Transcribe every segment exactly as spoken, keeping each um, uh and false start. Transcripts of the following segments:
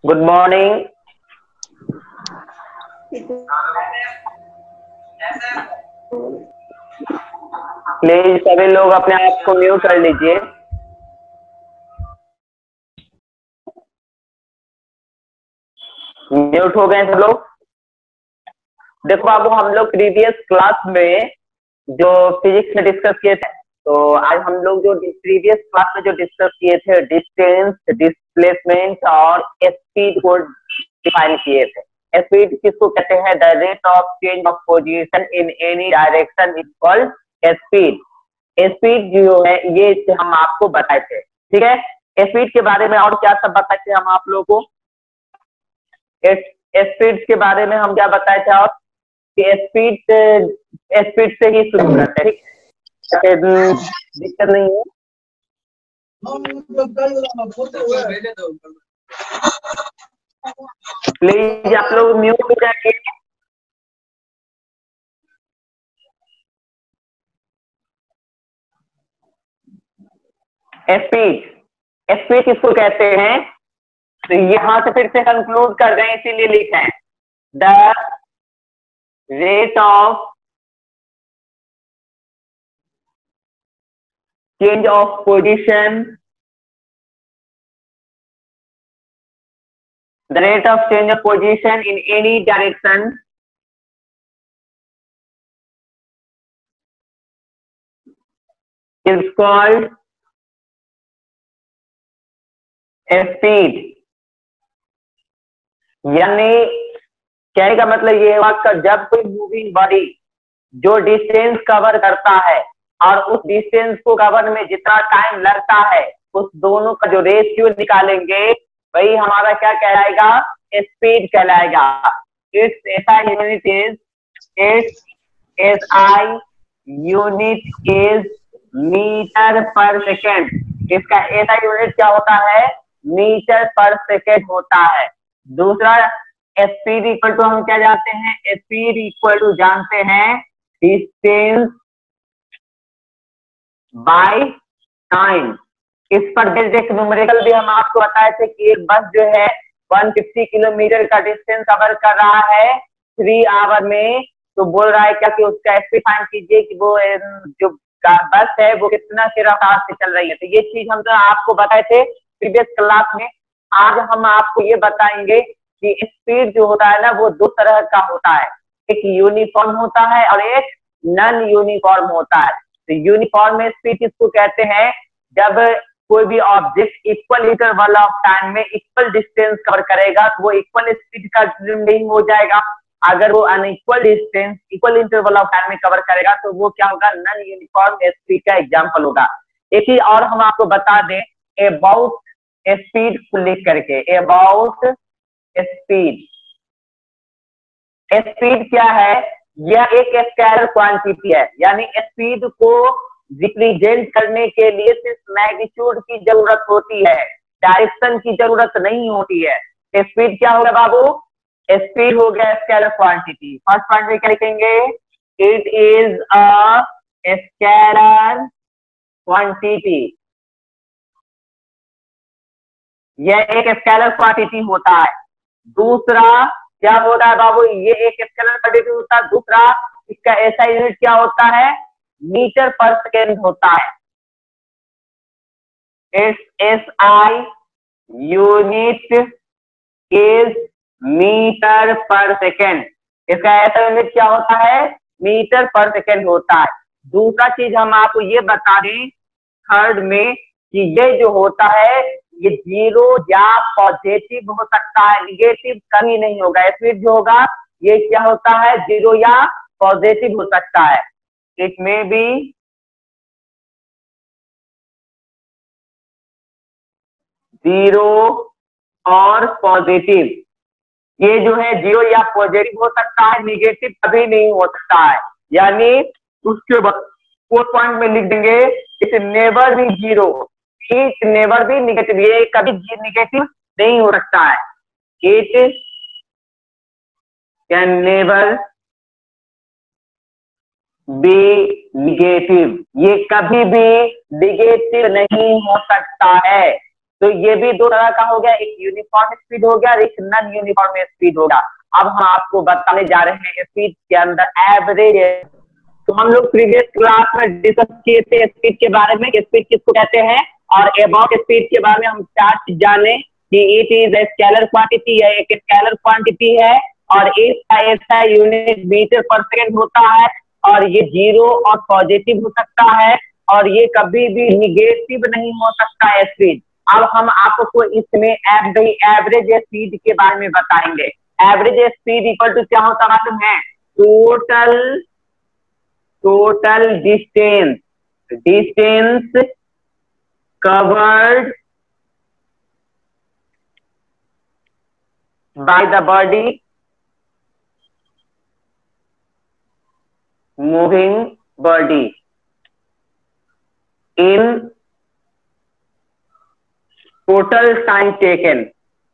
Good morning. Please सभी लोग अपने आप को म्यूट कर लीजिए। म्यूट हो गए सब लोग। देखो बाबू, हम लोग प्रीवियस क्लास में जो फिजिक्स में डिस्कस किए थे, तो आज हम लोग जो प्रीवियस क्लास में जो डिस्कस किए थे डिस्टेंस, डिस्प्लेसमेंट और स्पीड को डिफाइन किए थे। स्पीड किसको कहते हैं? The rate of change of position in any direction is called speed. Speed जो है ये हम आपको बताए थे, ठीक है। स्पीड के बारे में और क्या सब बताए थे हम आप लोगों को? स्पीड के बारे में हम क्या बताए थे? और स्पीड स्पीड से ही शुरू करते हैं, ठीक है, दिक्कत नहीं है। प्लीज आप लोग म्यूट हो जाइए। स्पीड स्पीड किसको कहते हैं? तो यहां से फिर से कंक्लूड कर रहे हैं, इसीलिए लिखा है the rate of change of position, the rate of change of position in any direction is called speed। यानी कहने का मतलब ये है का जब कोई मूविंग बॉडी जो डिस्टेंस कवर करता है और उस डिस्टेंस को कवर में जितना टाइम लगता है, उस दोनों का जो रेशियो निकालेंगे वही हमारा क्या कहलाएगा? स्पीड कहलाएगा। Its SI unit is its SI unit is metre per second. इसका एसआई यूनिट क्या होता है? मीटर पर सेकेंड होता है। दूसरा, स्पीड इक्वल टू हम क्या जानते हैं? स्पीड इक्वल टू जानते हैं डिस्टेंस बाय टाइम। इस पर बेस्ड एक न्यूमेरिकल भी हम आपको बताए थे कि एक बस जो है एक सौ पचास किलोमीटर का डिस्टेंस कवर कर रहा है थ्री आवर में, तो बोल रहा है क्या कि उसका स्पीड फाइंड कीजिए कि वो जो बस है वो कितना की रफ्तार से चल रही है। तो ये चीज हम तो आपको बताए थे प्रीवियस क्लास में। आज हम आपको ये बताएंगे कि स्पीड जो होता है ना वो दो तरह का होता है, एक यूनिफॉर्म होता है और एक नॉन यूनिफॉर्म होता है। तो यूनिफॉर्म स्पीड किसको कहते हैं? जब कोई भी object equal interval of time में इक्वल डिस्टेंस कवर करेगा तो वो इक्वल स्पीड का नहीं हो जाएगा। अगर वो unequal distance equal interval of time में कवर करेगा तो वो क्या होगा? नॉन यूनिफॉर्म स्पीड का एग्जांपल होगा। एक ही और हम आपको बता दें अबाउट स्पीड को लिख करके, अबाउट स्पीड। स्पीड क्या है? यह एक स्केलर क्वांटिटी है, यानी स्पीड को रिप्रेजेंट करने के लिए सिर्फ मैग्नीट्यूड की जरूरत होती है, डायरेक्शन की जरूरत नहीं होती है। स्पीड क्या होगा बाबू? स्पीड हो गया स्केलर क्वांटिटी। फर्स्ट पॉइंट में क्या लिखेंगे? It is a scalar quantity. यह एक स्केलर क्वांटिटी होता है। दूसरा क्या होता है बाबू? ये एक स्केलर क्वांटिटी होता है। दूसरा, इसका ऐसा यूनिट क्या होता है? मीटर पर सेकेंड होता है। Its SI unit is metre per second. इसका ऐसा यूनिट क्या होता है? मीटर पर सेकेंड होता है। दूसरा चीज हम आपको ये बता दें थर्ड में कि ये जो होता है ये जीरो या पॉजिटिव हो सकता है, निगेटिव कभी नहीं होगा। स्पीड जो होगा ये क्या होता है? जीरो या पॉजिटिव हो सकता है। इट मे बी जीरो और पॉजिटिव। ये जो है जीरो या पॉजिटिव हो सकता है, निगेटिव कभी नहीं हो सकता है। यानी उसके बाद फोर्थ पॉइंट में लिख देंगे it never be zero, it never be negative. ये कभी निगेटिव नहीं हो सकता है। It can never be negative, ये कभी भी निगेटिव नहीं हो सकता है। तो ये भी दो तरह का हो गया, एक यूनिफॉर्म स्पीड हो गया और एक नॉन यूनिफॉर्म स्पीड हो गया। अब हम आपको बताने जा रहे हैं स्पीड के अंदर एवरेज। तो हम लोग प्रीवियस क्लास में डिस्कस किए थे स्पीड के बारे में, स्पीड किसको कहते हैं, और अबाउट स्पीड के बारे में हम चार चीज जाने कि it is a scalar quantity है, एक स्केलर क्वांटिटी है, और इसका ऐसा यूनिट मीटर पर सेकेंड होता है, और ये जीरो और पॉजिटिव हो सकता है, और ये कभी भी निगेटिव नहीं हो सकता है स्पीड। अब हम आपको इसमें एवरेज स्पीड के बारे में बताएंगे। एवरेज स्पीड इक्वल टू क्या होता मालूम है, total total distance distance covered by the body moving body in total time taken.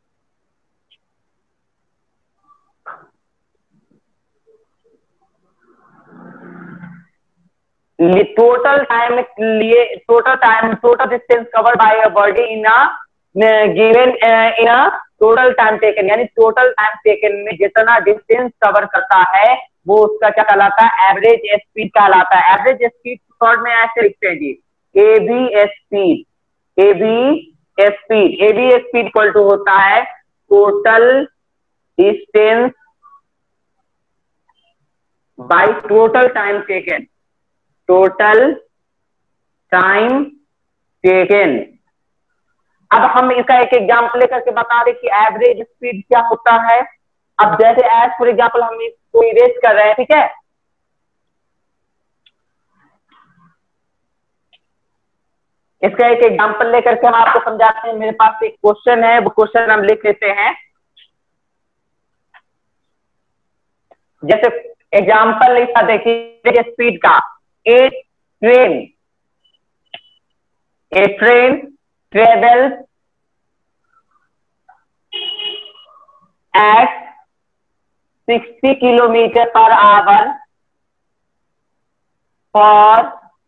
Total time लिए total time total distance cover by a body in a given in a total time taken, यानी total time taken में जितना distance cover करता है वो उसका क्या कहलाता है, एवरेज स्पीड कहलाता है। एवरेज स्पीड शॉर्ट में ऐसे लिखते हैं जी, A B speed A B speed A B speed equal to होता है total distance by total time taken total time taken. अब हम इसका एक एग्जांपल लेकर के बता दें कि एवरेज स्पीड क्या होता है। अब जैसे एज फॉर एग्जांपल हम इसको इरेज कर रहे हैं, ठीक है, इसका एक एग्जांपल लेकर के हम आपको समझाते हैं। मेरे पास एक क्वेश्चन है, वो क्वेश्चन हम लिख लेते हैं। जैसे एग्जांपल लिखा देखिए स्पीड का, a train a train travels at sixty kilometre per hour for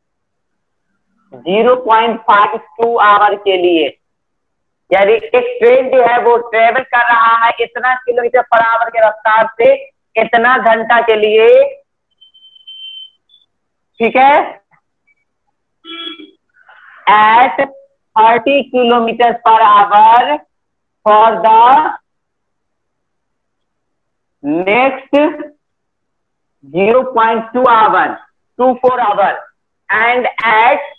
zero point five two hour के लिए, यानी एक ट्रेन जो है वो ट्रेवल कर रहा है इतना किलोमीटर पर आवर के रफ्तार से इतना घंटा के लिए, ठीक है, at thirty kilometre per hour for the next zero point two hour to four hour and at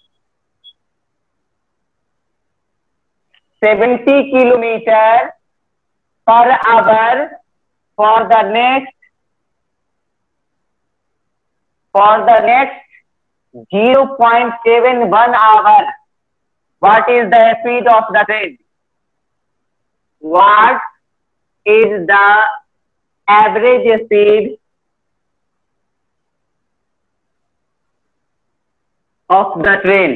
seventy kilometre per hour for the next for the next zero point seven one hour. What is the speed of the train? What is the average speed of the train?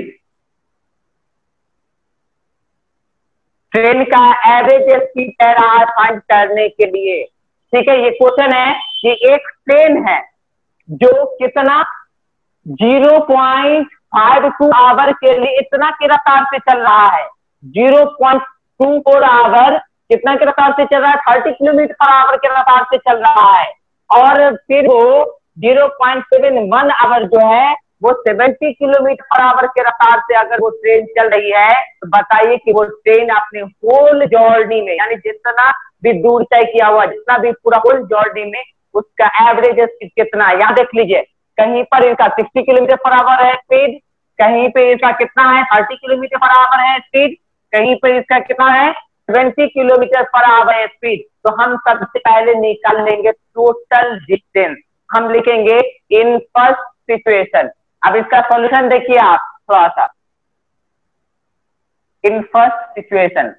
Train का average speed कह रहा है find करने के लिए, ठीक है। ये क्वेश्चन है कि एक ट्रेन है जो कितना zero point five two hour के लिए इतना की रफ्तार से चल रहा है, zero point two four hour कितना की रफ्तार से चल रहा है, थर्टी किलोमीटर पर आवर के रफ्तार से चल रहा है, और फिर वो zero point seven one hour जो है वो सेवेंटी किलोमीटर पर आवर के रफ्तार से अगर वो ट्रेन चल रही है, तो बताइए कि वो ट्रेन अपने होल जर्नी में, यानी जितना भी दूर तय किया हुआ, जितना भी पूरा होल जर्नी में उसका एवरेज स्पीड कितना है। यहाँ देख लीजिए, कहीं पर इसका सिक्सटी किलोमीटर पर आवर है स्पीड, कहीं पे इसका कितना है थर्टी किलोमीटर पर आवर है स्पीड, कहीं पे इसका कितना है ट्वेंटी किलोमीटर पर आवर है स्पीड। तो हम सबसे पहले निकाल लेंगे टोटल डिस्टेंस। हम लिखेंगे इन फर्स्ट सिचुएशन। अब इसका सॉल्यूशन देखिए आप थोड़ा सा, in first situation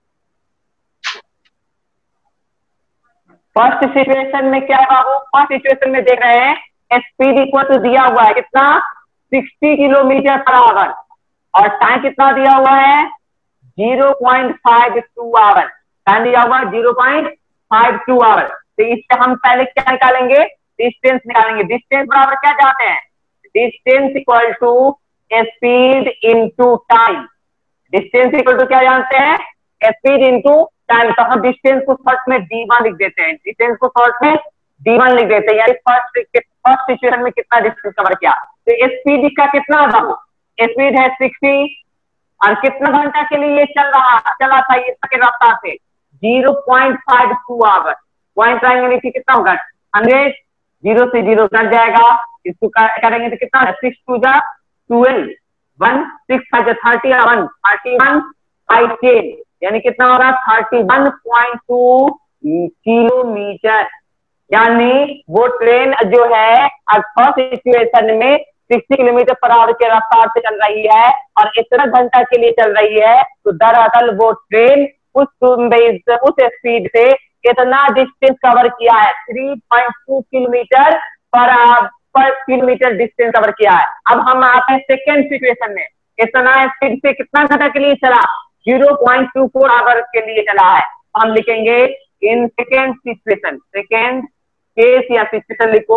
first situation में क्या है बाबू, फर्स्ट सिचुएशन में देख रहे हैं स्पीड इक्वल टू दिया हुआ है कितना, सिक्सटी किलोमीटर पर आवर, और टाइम कितना दिया हुआ है zero point five two hour, time दिया हुआ है zero point five two hour. तो इससे हम पहले क्या निकालेंगे, डिस्टेंस निकालेंगे। डिस्टेंस बराबर क्या चाहते हैं, distance equal to speed into time, distance equal to क्या जानते हैं, स्पीड इंटू टाइम। तो हम डिस्टेंस को शॉर्ट में डी वन लिख देते हैं, डिस्टेंस को शॉर्ट में डी वन लिख देते हैं, यानी फर्स्ट फर्स्ट सिचुएशन में कितना डिस्टेंस कवर किया। तो स्पीड का कितना होगा, स्पीड है सिक्सटी, और कितना घंटा के लिए ये चल रहा चला था ये इसके रफ्तार से zero point five two hour. Point आएंगे कितना होगा, हंड्रेड, जीरो से जीरो कट जाएगा, इसको करेंगे तो कितना, सिक्स टू जा twelve, one six five thirty, one thirty one five ten, यानी कितना होगा thirty one point two kilometre. यानी वो ट्रेन जो है फर्स्ट सिचुएशन में सिक्सटी किलोमीटर पर आवर के रफ्तार से चल रही है और इतना घंटा के लिए चल रही है, तो दरअसल वो ट्रेन उस उस स्पीड से कितना डिस्टेंस कवर किया है, थ्री पॉइंट टू किलोमीटर पर पर किलोमीटर डिस्टेंस कवर किया है। अब हम आते हैं सेकेंड सिचुएशन में, इतना स्पीड से कितना घंटा के लिए चला, zero point two four hour के लिए चला है। हम लिखेंगे in second situation, second case या सिचुएशन लिखो।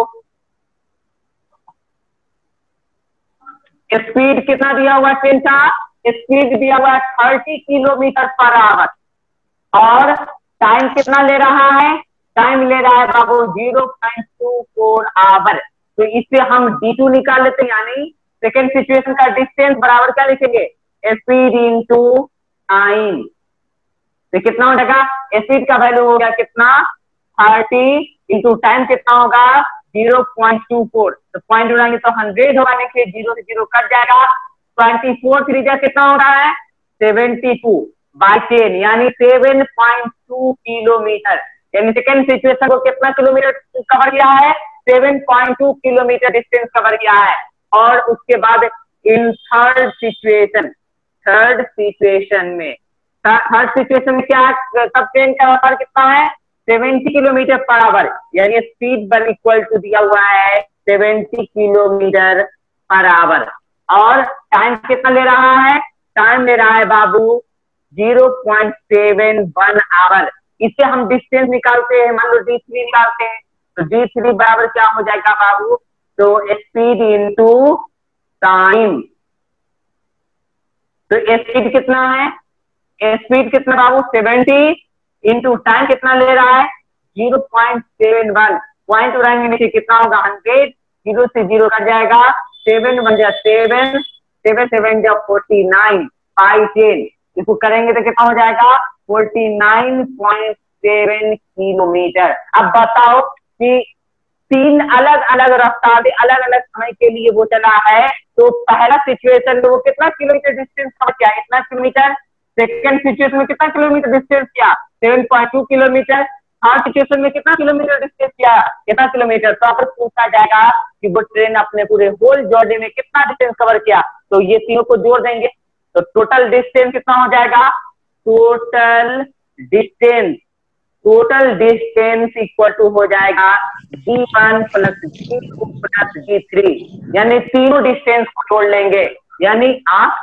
स्पीड कितना दिया हुआ ट्रेन का, स्पीड दिया हुआ थर्टी किलोमीटर पर आवर, और टाइम कितना ले रहा है, टाइम ले रहा है बाबू zero point two four hour. तो इससे हम डी टू निकाल लेते हैं, यानी सेकेंड सिचुएशन का डिस्टेंस बराबर क्या लिखेंगे, स्पीड इंटू टाइम। तो कितना हो जाएगा, स्पीड का वैल्यू हो गया कितना थर्टी, इंटू टाइम कितना होगा जीरो पॉइंट टू फोर, तो पॉइंट उड़ाएंगे तो हंड्रेड होगा, देखिए जीरो से जीरो कट जाएगा, ट्वेंटी फोर थ्री जा कितना हो रहा है सेवेंटी टू बाई टेन, यानी सेवन पॉइंट टू किलोमीटर। यानी सेकेंड सिचुएशन को कितना किलोमीटर कवर किया है, seven point two kilometre distance cover किया है। और उसके बाद in third situation, third situation में थर्ड सिचुएशन में क्या, तब ट्रेन का रफ्तार कितना है सेवेंटी किलोमीटर पर आवर, यानी स्पीड वन इक्वल टू दिया हुआ है सेवेंटी किलोमीटर पर आवर। और टाइम कितना ले रहा है, टाइम ले रहा है बाबू zero point seven one hour. इससे हम डिस्टेंस निकालते हैं, मान लो डी थ्री निकालते हैं, तो डी थ्री बराबर क्या हो जाएगा बाबू, तो स्पीड इंटू टाइम। तो स्पीड कितना है, स्पीड कितना बाबू सेवेंटी, इंटू टाइम कितना ले रहा है zero point seven one, point उड़ाएंगे नीचे कितना होगा हंड्रेड, जीरो से जीरो कट जाएगा, सेवन वन जा सेवन, सेवन सेवन जा फोर्टी नाइन, फाइव टेन, इसको करेंगे तो कितना हो जाएगा forty nine point seven kilometre. अब बताओ कि तीन अलग अलग रफ्तार अलग अलग समय के लिए वो चला है, तो पहला सिचुएशन में वो कितना किलोमीटर डिस्टेंस कवर किया, इतना किलोमीटर, सेकेंड सिचुएशन में कितना किलोमीटर डिस्टेंस किया seven point two kilometre, third situation में कितना किलोमीटर डिस्टेंस किया, कितना किलोमीटर। तो आपको पूछा जाएगा कि वो ट्रेन अपने पूरे होल जर्नी में कितना डिस्टेंस कवर किया, तो ये तीनों को जोड़ देंगे तो टोटल डिस्टेंस कितना हो जाएगा, total distance, total distance equal to हो जाएगा D one plus D two plus D three, यानी तीनों डिस्टेंस को जोड़ लेंगे। यानी आप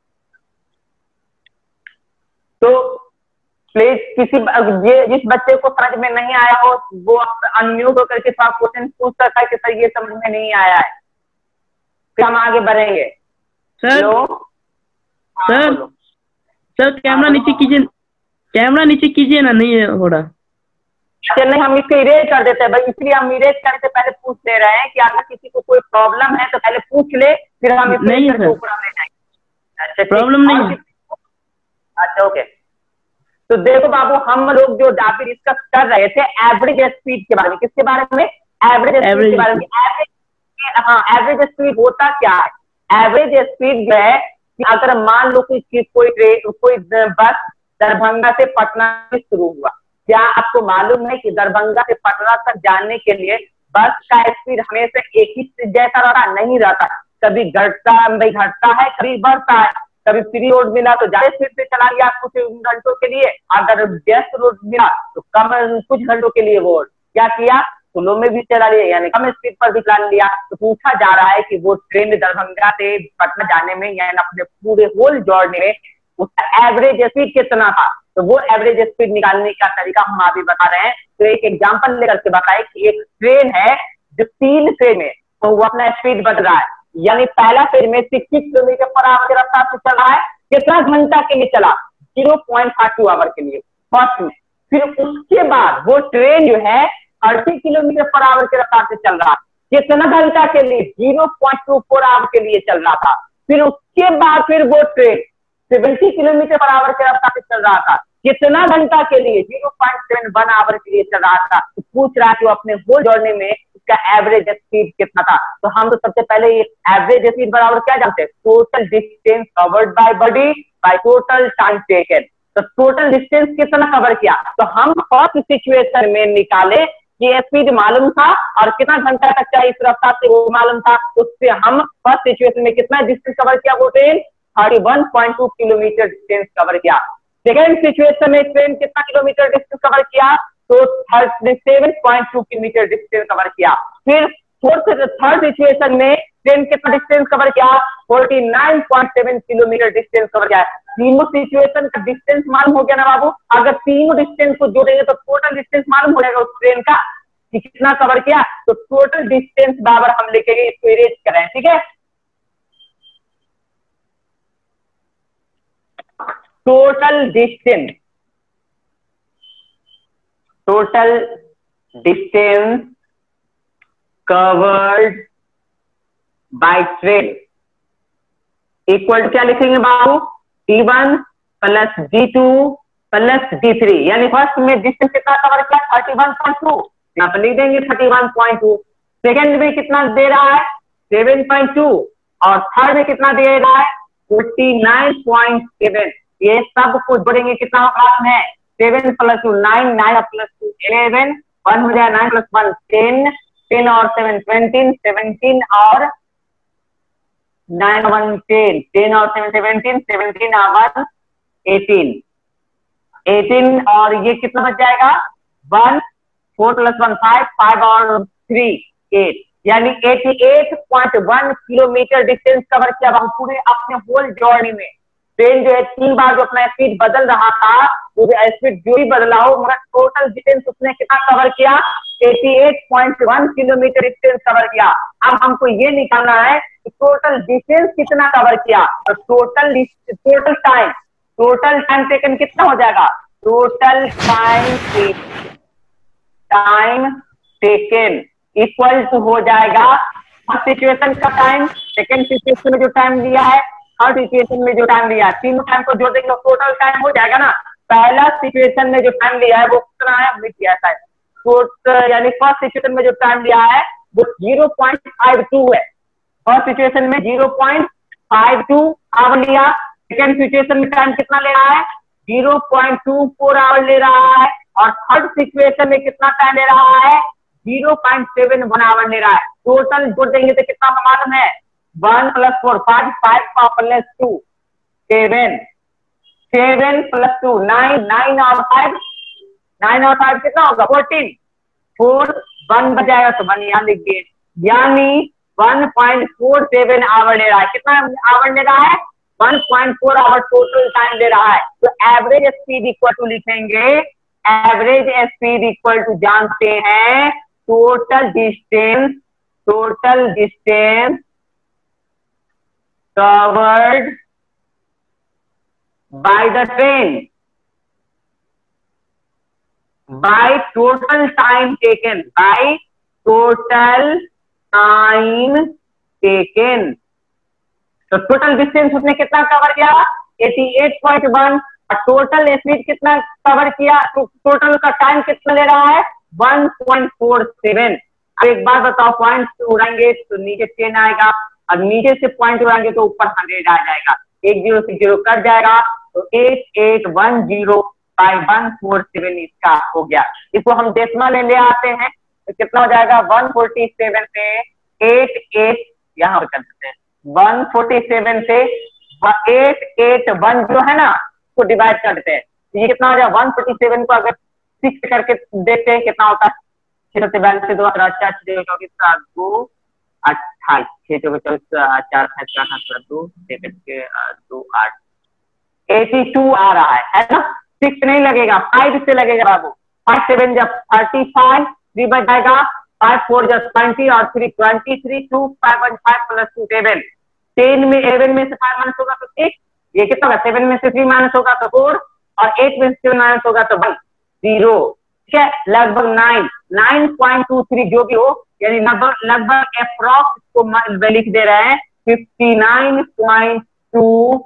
तो प्लीज किसी ये जिस बच्चे को समझ में नहीं आया हो वो अनम्यूट होकर के क्वेश्चन पूछ सकता है कि सर ये समझ में नहीं आया है, फिर हम आगे बढ़ेंगे। सर सर सर कैमरा नीचे कीजिए, कैमरा नीचे कीजिए ना, नहीं हो रहा। चल नहीं, हम इसको इरेज कर देते हैं भाई, इसलिए हम इरेज करने से पहले पूछ ले रहे हैं कि अगर किसी को कोई प्रॉब्लम है तो पहले पूछ ले, फिर हम इसको नहीं ले जाएंगे। अच्छा प्रॉब्लम नहीं है। अच्छा ओके, तो देखो बाबू हम लोग जो अभी डिस्कस कर रहे थे एवरेज स्पीड के बारे में, किसके बारे में, एवरेज स्पीड के बारे में। एवरेज हाँ एवरेज स्पीड होता क्या है, एवरेज स्पीड जो है कि अगर मान लो कि कोई ट्रेन कोई बस दरभंगा से पटना से शुरू हुआ, क्या आपको मालूम है कि दरभंगा से पटना तक जाने के लिए बस का स्पीड हमेशा एक ही जैसा रहता नहीं रहता, कभी घटता भाई घटता है, कभी बढ़ता है। कभी फ्री रोड मिला तो ज्यादा स्पीड से चला लिया कुछ घंटों के लिए, अगर व्यस्त रोड मिला तो कम कुछ घंटों के लिए वो क्या किया स्लो में भी चला लिया, यानी कम स्पीड पर भी चला लिया। तो पूछा जा रहा है कि वो ट्रेन दरभंगा से पटना जाने में यानी अपने पूरे होल जर्नी में उसका एवरेज स्पीड कितना था, तो वो एवरेज स्पीड निकालने का तरीका हम अभी बता रहे हैं। तो एक एग्जांपल लेकर के बताए कि एक ट्रेन है जो तीन फेज में तो वो अपना स्पीड बढ़ रहा है, यानी पहला फेज में सिक्सटी किलोमीटर पर आवर के रफ्तार से चल रहा है, कितना घंटा के लिए चला, zero point five two hour के लिए फर्स्ट में। फिर उसके बाद वो ट्रेन जो है थर्टी किलोमीटर पर आवर के रफ्तार से चल रहा, कितना घंटा के लिए, zero point two four hour के लिए चल रहा था। फिर उसके बाद फिर वो train seventy kilometre per hour के रफ्तार से चल रहा था, कितना घंटा के लिए, zero point seven one hour के लिए चल रहा था। तो पूछ रहा है कि वो अपने होल जर्नी में उसका एवरेज स्पीड कितना था। तो हम तो सबसे पहले एवरेज स्पीड बराबर क्या जानते हैं, total distance covered by body by total time taken. तो टोटल डिस्टेंस कितना कवर किया, तो हम फर्स्ट सिचुएशन में निकाले कि स्पीड मालूम था और कितना घंटा तक चाहिए इस रफ्तार से वो मालूम था। उससे हम फर्स्ट सिचुएशन में कितना डिस्टेंस कवर किया, वो train thirty one point two kilometre distance cover किया। सेकेंड सिचुएशन में ट्रेन कितना किलोमीटर डिस्टेंस कवर किया, तो thirty seven point two kilometre distance cover किया। फिर फोर्थ थर्ड सिचुएशन में ट्रेन कितना डिस्टेंस कवर किया, forty nine point seven kilometre distance cover किया। तीनों सिचुएशन का डिस्टेंस मालूम हो गया ना बाबू। अगर तीनों डिस्टेंस को जोड़ेंगे तो टोटल डिस्टेंस मालूम हो जाएगा उस ट्रेन का कि कितना कवर किया। तो टोटल डिस्टेंस बराबर हम लिखेंगे, इसको इरेज करें, ठीक है। Total distance, total distance covered by train equal to क्या लिखेंगे बाबू, D one plus D two plus D three. यानी फर्स्ट में डिस्टेंस कितना कवर किया, थर्टी वन पॉइंट टू, यहाँ पर लिख देंगे thirty one point two. Second में कितना दे रहा है, सेवन पॉइंट टू, और थर्ड में कितना दे रहा है, फोर्टी नाइन पॉइंट सेवन। ये सब को जोड़ेंगे कितना है, seven plus two nine, nine plus two eleven, one हो जाए, nine plus one ten, ten और सेवन ट्वेंटी, सेवनटीन और नाइन वन टेन, टेन और सेवन सेवनटीन, सेवनटीन और वन एटीन, एटीन और ये कितना बच जाएगा, one, four plus one five, five और थ्री एट, यानी अठासी point one kilometre distance cover किया हम पूरे अपने होल जर्नी में। ट्रेन जो है तीन बार जो अपना स्पीड बदल रहा था, वो स्पीड जो ही बदला हो, मगर टोटल डिस्टेंस उसने कितना कवर किया, अठासी point one kilometre distance cover किया। अब हमको ये निकालना है कि टोटल डिस्टेंस कितना कवर किया, और total total time, total time taken कितना हो जाएगा, total time time taken equal to हो जाएगा फर्स्ट सिचुएशन का टाइम, सेकेंड सिचुएशन में जो टाइम दिया है, थर्ड सिचुएशन में जो टाइम दिया है, तीनों टाइम को जोड़ देंगे तो टोटल टाइम हो जाएगा ना। पहला सिचुएशन में जो टाइम दिया है वो कितना है, हमने किया था तो यानी फर्स्ट सिचुएशन में जो टाइम दिया है वो जीरो पॉइंट फाइव टू है। फर्स्ट सिचुएशन में zero point five two hour लिया, सेकेंड सिचुएशन में टाइम कितना ले रहा है, zero point two four hour ले रहा है, और थर्ड सिचुएशन में कितना टाइम ले रहा है, zero point seven one hour ले रहा है। टोटल जोड़ देंगे तो कितना मालूम है, one plus four five, five plus two seven, seven plus two nine, nine और फाइव, नाइन और फाइव कितना होगा, फोर्टीन, फोर वन बच जाएगा तो वन यहाँ लिख दिए, यानी one point four seven hour ले रहा है। कितना आवर ले रहा है, one point four hour total time ले रहा है। तो एवरेज स्पीड इक्वल टू लिखेंगे, एवरेज स्पीड इक्वल टू जानते हैं total distance, total distance covered by the train by total time taken, by total time taken। तो टोटल डिस्टेंस उसने कितना कवर किया, अठासी पॉइंट वन, और टोटल स्पीड कितना कवर किया, तो टोटल का टाइम कितना ले रहा है, वन पॉइंट फोर सेवन। अब एक बात बताओ, पॉइंट उड़ाएंगे तो नीचे टेन आएगा, अब नीचे से पॉइंट उड़ाएंगे तो ऊपर हंड्रेड आ जाएगा, एक जीरो से जीरो कट जाएगा, तो eight eight one zero by one four seven इसका हो गया। इसको हम डेसिमल में ले आते हैं तो कितना हो जाएगा, वन फोर्टी सेवन से एट एट यहाँ पर कर देते हैं, वन फोर्टी सेवन से एट एट वन जो है ना उसको डिवाइड कर देते हैं, तो ये कितना हो जाएगा, वन फोर्टी सेवन को अगर सिक्स करके देखते हैं कितना होता है, छह सौ बयालीस से दो हजार चार चौबीस सात दो अट्ठाईस, छह चौबीस चौबीस चार अठाईस दो सेवन के दो आठ, एटी टू आ रहा है, है ना। सिक्स नहीं लगेगा, फाइव से लगेगा बाबू, फाइव सेवन जब थर्टी फाइव, थ्री बच जाएगा, फाइव फोर जब ट्वेंटी और three twenty three, two five one five plus two seven, ten में इलेवन में से फाइव माइनस होगा तो सिक्स, ये कितना होगा, सेवन में से थ्री माइनस होगा तो फोर, और एट में से सेवन माइनस होगा तो वन, जीरो। ठीक है, लगभग nine nine point two three जो भी हो, यानी लगभग लगभग अप्रॉक्स को लिख दे रहे हैं fifty nine point two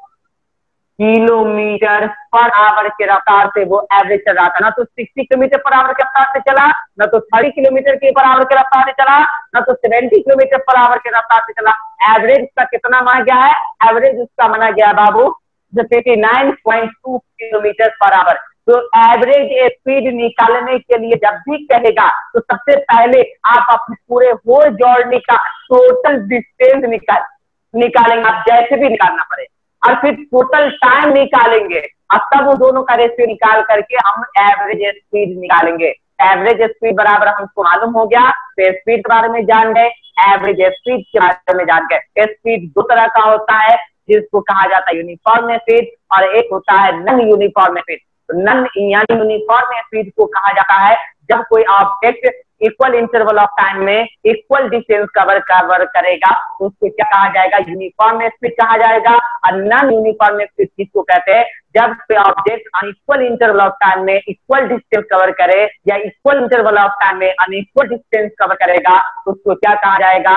kilometre per hour के रफ्तार से वो एवरेज चल रहा था। ना तो सिक्सटी किलोमीटर पर आवर के रफ्तार से चला, ना तो थर्टी किलोमीटर के पर आवर के रफ्तार से चला, ना तो सेवेंटी किलोमीटर पर आवर के रफ्तार से चला। एवरेज उसका कितना माना गया है, एवरेज उसका माना गया बाबू fifty nine point two kilometre per hour. तो एवरेज स्पीड निकालने के लिए जब भी कहेगा तो सबसे पहले आप अपने पूरे होल जर्नी का टोटल डिस्टेंस निकाल निकालेंगे, आप जैसे भी निकालना पड़े, और फिर टोटल टाइम निकालेंगे, और तब वो दोनों का रेशियो निकाल करके हम एवरेज स्पीड निकालेंगे। एवरेज स्पीड बराबर हमको मालूम हो गया, तो स्पीड के बारे में जान गए, एवरेज स्पीड के बारे में जान गए। स्पीड दो तरह का होता है, जिसको कहा जाता है यूनिफॉर्म स्पीड, और एक होता है नॉन यूनिफॉर्म स्पीड। नॉन यानी यूनिफॉर्म स्पीड को कहा जाता है जब कोई object equal interval of time में इक्वल डिस्टेंस कवर कवर करेगा तो उसको क्या कहा जाएगा, यूनिफॉर्म स्पीड कहा जाएगा। और नॉन यूनिफॉर्म स्पीड किसको कहते हैं, जब कोई object unequal interval of time में इक्वल डिस्टेंस कवर करे, या इक्वल इंटरवल ऑफ टाइम में अनइक्वल डिस्टेंस कवर करेगा तो उसको क्या कहा जाएगा,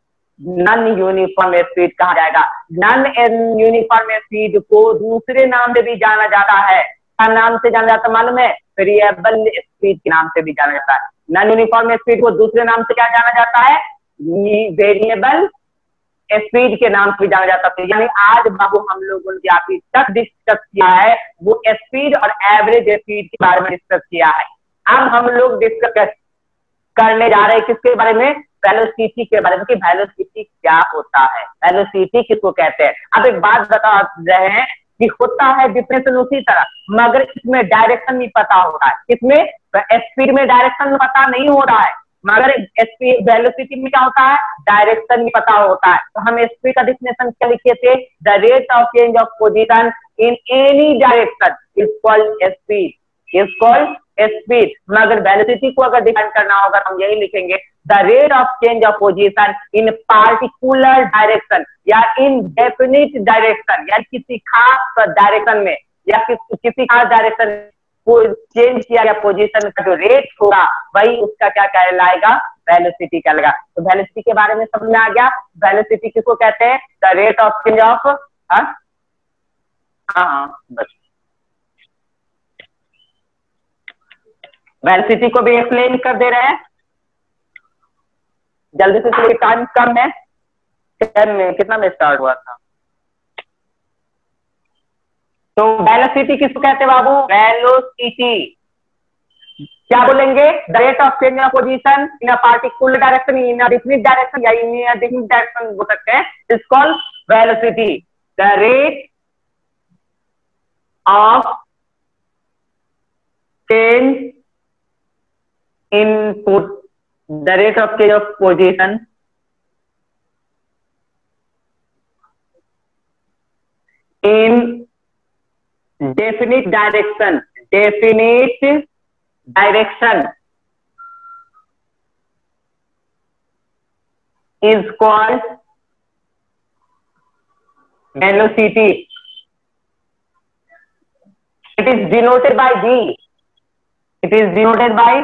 नॉन यूनिफॉर्म स्पीड कहा जाएगा। नॉन यूनिफॉर्म स्पीड को दूसरे नाम से भी जाना जाता है, नाम से जाना जाता मालूम है, वेरिएबल स्पीड के नाम से भी जाना जाता है। नॉन यूनिफॉर्म स्पीड को दूसरे नाम से क्या जाना जाता है, वेरिएबल स्पीड के नाम से भी जाना जाता है। यानी आज बाबू हम लोगों ने अभी तक डिस्कस किया है वो स्पीड और एवरेज स्पीड के बारे में डिस्कस किया है। अब हम लोग डिस्कस करने जा रहे हैं किसके बारे में, वेलोसिटी के बारे में, कि वेलोसिटी क्या होता है, वेलोसिटी किसको कहते हैं। अब एक बात बता रहे हैं कि होता है डिफरेंशियल उसी तरह, मगर इसमें डायरेक्शन नहीं पता हो रहा है। इसमें स्पीड में डायरेक्शन पता नहीं हो रहा है, मगर स्पीड वेलोसिटी में क्या होता है, डायरेक्शन नहीं पता होता है। तो हम स्पीड का डिफिनेशन क्या लिखे थे, the rate of change of position in any direction is called speed, is called speed. मगर वेलोसिटी को अगर डिफाइन करना होगा तो हम यही लिखेंगे, the rate of change of position in particular direction या इन डेफिनिट डायरेक्शन, या किसी खास डायरेक्शन में या किसी किसी खास डायरेक्शन को चेंज किया गया पोजीशन का जो रेट होगा वही उसका क्या कहलाएगा, वेलोसिटी कहलाएगा। तो वेलोसिटी के बारे में समझ में आ गया। वेलोसिटी किसको कहते हैं, the rate of change of, हाँ हाँ बस वेलोसिटी को भी एक्सप्लेन कर दे रहे हैं जल्दी से, टाइम कम है, टेन में कितना में स्टार्ट हुआ था। तो वेलोसिटी किसको कहते हैं बाबू, वेलोसिटी क्या बोलेंगे, the rate of change of position in a particular direction, in a definite direction या इन अ डिफिनिट डायरेक्शन बोल सकते हैं, is called velocity. The rate of change input, the rate of change of position in definite direction, definite direction is called velocity. It is denoted by V. It is denoted by,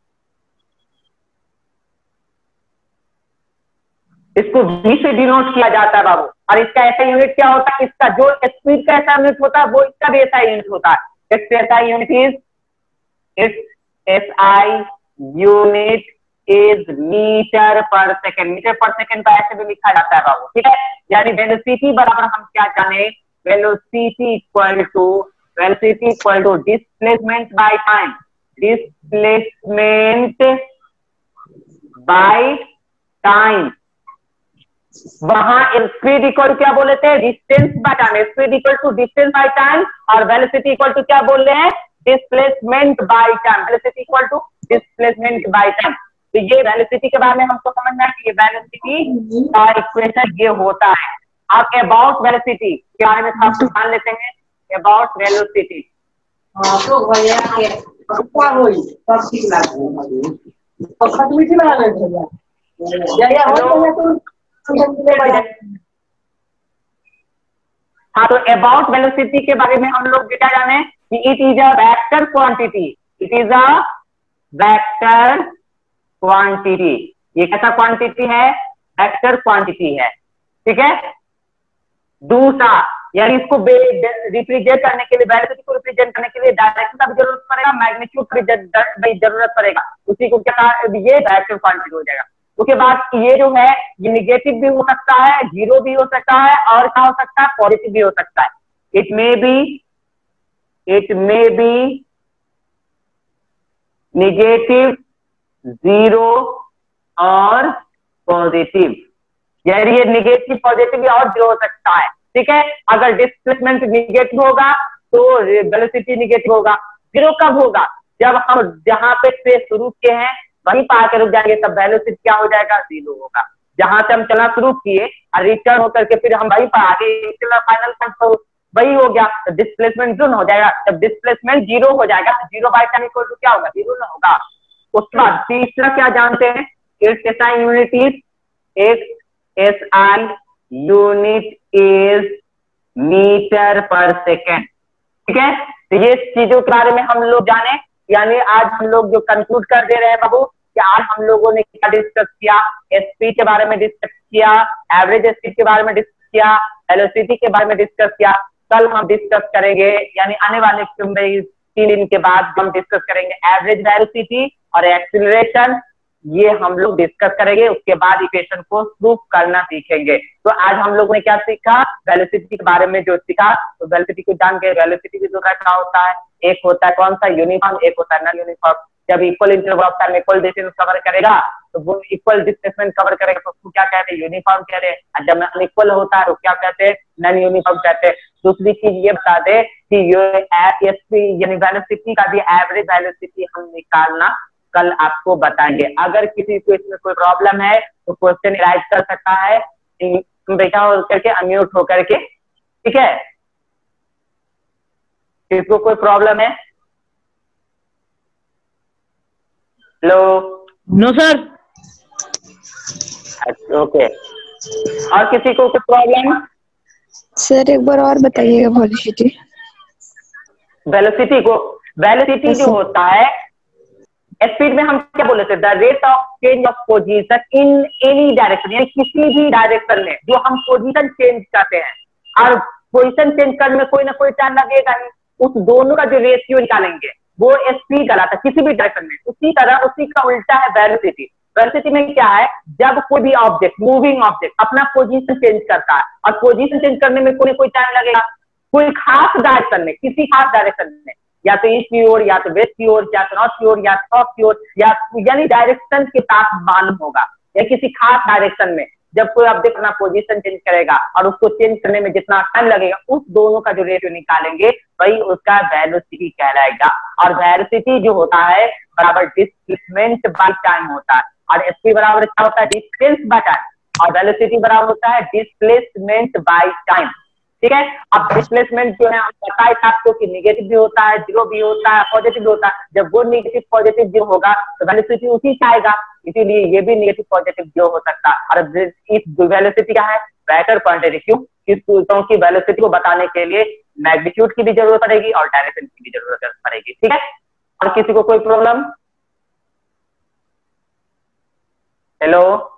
इसको v से denote किया जाता है बाबू। और इसका ऐसा unit क्या होता है, इसका जो स्पीड का ऐसा यूनिट होता है वो इसका भी ऐसा यूनिट होता है। इसका ऐसा unit is its SI unit is metre per second. Metre per second का ऐसे भी लिखा जाता है बाबू, ठीक है। यानी वेलोसिटी बराबर हम क्या जाने, velocity equal to velocity equal to displacement by time, displacement by time. वहां स्पीड इक्वल क्या बोले थे, distance by time, speed equal to distance by time, और वेलोसिटी इक्वल टू क्या बोल रहे हैं, displacement by time, velocity equal to displacement by time. तो ये वेलोसिटी के बारे में हमको समझना है कि ये वेलोसिटी का इक्वेशन ये होता है। आप अबाउट वेलोसिटी के बारे में थोड़ा जान लेते हैं, अबाउट वेलोसिटी। तो भैया क्या होई सब ठीक लागे तो खत्म ही लगा ले भैया या या हो तो हाँ, तो अबाउट वेलोसिटी के बारे में हम लोग क्या जाने कि it is a vector quantity, it is a vector quantity. ये कैसा क्वांटिटी है? वेक्टर क्वांटिटी है, ठीक है। दूसरा, यानी इसको रिप्रेजेंट करने के लिए, वेलोसिटी को रिप्रेजेंट करने के लिए डायरेक्शन का भी जरूरत पड़ेगा, मैग्नीट्यूड की जरूरत पड़ेगा, उसी को क्या ये वेक्टर क्वांटिटी हो जाएगा। उसके बाद ये जो है ये निगेटिव भी हो सकता है, जीरो भी हो सकता है, और क्या हो सकता है? पॉजिटिव भी हो सकता है। It may be it may be negative, zero और पॉजिटिव, यानी ये निगेटिव, पॉजिटिव और जीरो हो सकता है, ठीक है। अगर डिस्प्लेसमेंट निगेटिव होगा तो वेलोसिटी निगेटिव होगा। जीरो कब होगा? जब हम जहां पे से शुरू किए हैं वहीं पर आकर रुक जाएंगे, तब वेलोसिटी क्या हो जाएगा? जीरो होगा। जहां से हम चलना शुरू किए और रिटर्न होकर के फिर हम वहीं पर आगे, फाइनल पॉइंट तो वही हो गया, तो डिस्प्लेसमेंट जीरो हो जाएगा। जब डिस्प्लेसमेंट जीरो हो जाएगा, zero by time equal to क्या होगा? जीरो ना होगा। उसके बाद तीसरा क्या जानते हैं? Its SI unit is its SI unit is metre per second, ठीक है। तो ये चीजों के बारे में हम लोग जाने, यानी आज हम लोग जो कंक्लूड कर दे रहे हैं बाबू कि आज हम लोगों ने क्या डिस्कस किया? स्पीड के बारे में डिस्कस किया, एवरेज स्पीड के बारे में डिस्कस किया, वेलोसिटी के बारे में डिस्कस किया। कल हम डिस्कस करेंगे, यानी आने वाले तीन दिन के बाद हम डिस्कस करेंगे एवरेज वेलोसिटी और एक्सीलरेशन, ये हम लोग डिस्कस करेंगे। उसके बाद इक्वेशन को प्रूव करना सीखेंगे। तो आज हम लोगों ने क्या सीखा? वेलोसिटी के बारे में जो सीखा, तो वेलोसिटी को जान के, वेलोसिटी की दो क्या होता है? एक होता है कौन सा? यूनिफॉर्म, एक होता है नॉन यूनिफॉर्म। जब equal interval of time equal distance cover करेगा तो वो इक्वल डिस्प्लेसमेंट कवर करेगा, तो उसको क्या कहते हैं? यूनिफॉर्म कह रहे हैं। और जब नॉन इक्वल होता है तो क्या कहते हैं? नॉन यूनिफॉर्म कहते हैं। दूसरी चीज ये बता दे कि यानी वेलोसिटी का भी एवरेज वेलोसिटी हम निकालना कल आपको बताएंगे। अगर किसी को इसमें कोई प्रॉब्लम है तो क्वेश्चन राइट कर सकता है, बेटा हो करके, अनम्यूट होकर के, ठीक है। किसको कोई प्रॉब्लम है? हेलो? No sir. ओके, और किसी को कोई प्रॉब्लम? सर एक बार और बताइएगा वेलोसिटी। वेलोसिटी को, वेलोसिटी जो होता है, स्पीड में हम क्या बोले थे? The rate of change of position in any direction, यानी किसी भी डायरेक्शन में जो हम पोजीशन चेंज करते हैं, और पोजीशन चेंज करने में कोई ना कोई टाइम लगेगा ही, उस दोनों का जो रेशियो निकालेंगे वो स्पीड कहलाता है किसी भी डायरेक्शन में। उसी तरह उसी का उल्टा है वेलोसिटी। वेलोसिटी में क्या है? जब कोई भी ऑब्जेक्ट, मूविंग ऑब्जेक्ट अपना पोजीशन चेंज करता है, और पोजीशन चेंज करने में कोई ना कोई टाइम लगेगा, कोई खास डायरेक्शन में, किसी खास डायरेक्शन में, या तो ईस्ट की ओर, या तो वेस्ट की ओर, या तो नॉर्थ की ओर, या साउथ की ओर, या यानी डायरेक्शन के साथ मालूम होगा, या किसी खास डायरेक्शन में जब कोई ऑब्जेक्ट अपना पोजीशन चेंज करेगा और उसको चेंज करने में जितना टाइम लगेगा, उस दोनों का जो रेशियो निकालेंगे वही उसका वेलोसिटी कहलाएगा। और वेलोसिटी जो होता है बराबर डिस्प्लेसमेंट बाय टाइम होता है, और एसपी बराबर क्या होता है? डिस्टेंस बाय टाइम, और वेलोसिटी बराबर होता है डिस्प्लेसमेंट बाय टाइम, ठीक है। अब डिस्प्लेसमेंट जो है हम बताए आपको कि निगेटिव भी होता है, जीरो भी होता है, पॉजिटिव भी होता है। जब वो निगेटिव पॉजिटिव जीरो होगा तो वेलोसिटी उसी से आएगा, इसीलिए ये भी निगेटिव पॉजिटिव जीरो हो सकता है। और इस वेलोसिटी क्या है? Vector quantity. क्यों? क्योंकि वेलोसिटी को बताने के लिए मैग्नीट्यूड की भी जरूरत पड़ेगी और डायरेक्शन की भी जरूरत पड़ेगी, ठीक है। और किसी को कोई प्रॉब्लम? हेलो?